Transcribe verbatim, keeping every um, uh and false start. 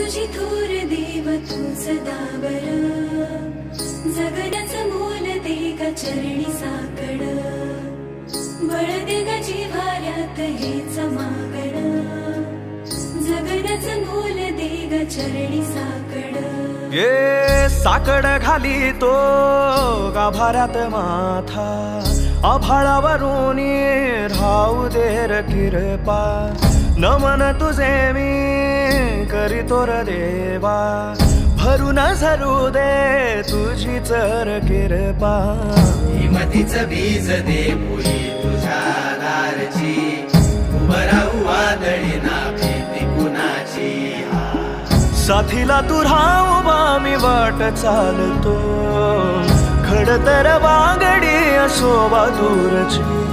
तुझी थोर देव तू सदा बरा, जगण्याचं मोल दे ग चरणी साकड, बळ दे ग जिव्हाऱ्यात हेच मागण, जगण्याचं मोल दे ग चरणी साकड. ये साकड घाली तो गाभाऱ्यात माथा, आभाळावरून राहू दे र कृपा, नमन तुझे मी करीतो र देवा, भरून झरू दे तुझी चर कृपा. हिमतीच बीज दे पुरी तुझ्या दारची, उभं राहू वादळी ना भीती कुणाची. साथीला तू राहू मी वाट चालतो, खडतर वागडी असो दूरची.